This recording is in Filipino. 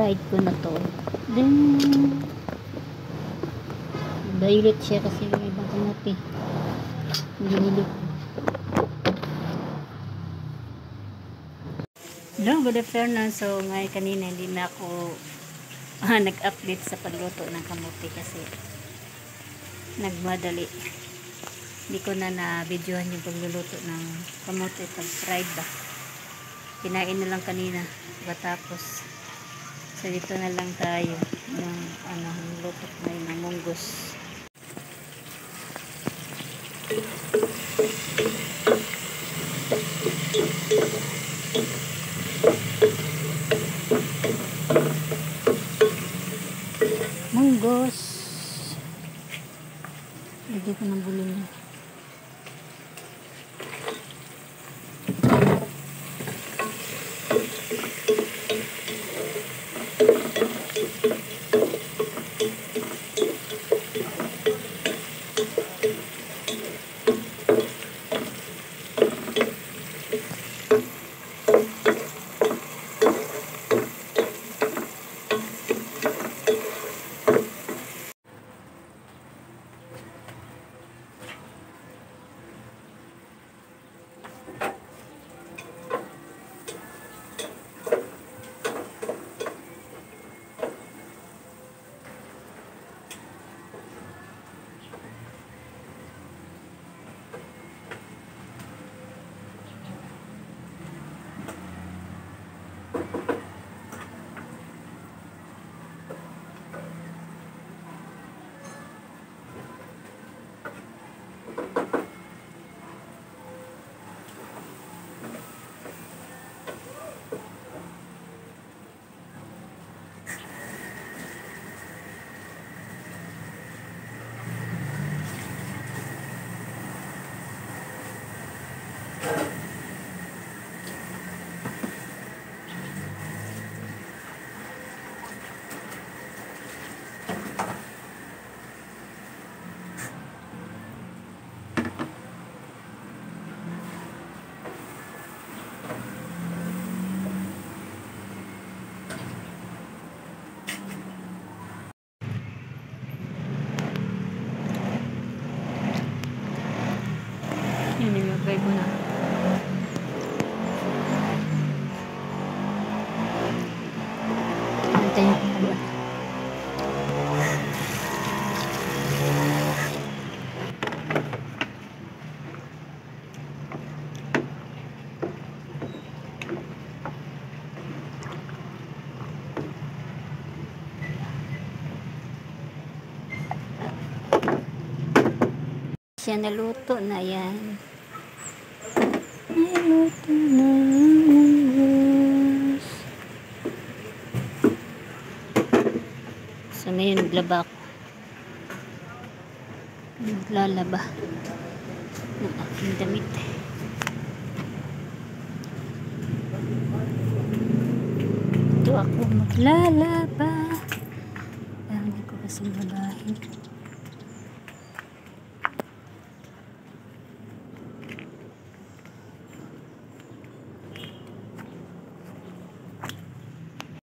fried ko na to. Then violet siya kasi yung ibang kamote binili ko. Hello, good afternoon. So ngayon kanina hindi na ako nag-update sa pagluto ng kamote kasi nagmadali. Hindi ko na na-videohan yung pagluluto ng kamote pag fried ba. Kinain na lang kanina pagkatapos. So dito na lang tayo ng luto ngayon ng munggos. Munggos. Lagyan ko ng bulin niya. Nilagay ko na. Antayin ko na ba? Siya naluto na yan. Naluto na munggos. So ngayon naglaba ako. Naglalaba ng aking damit. Ito ako maglalaba. Dami ko kasing labahin.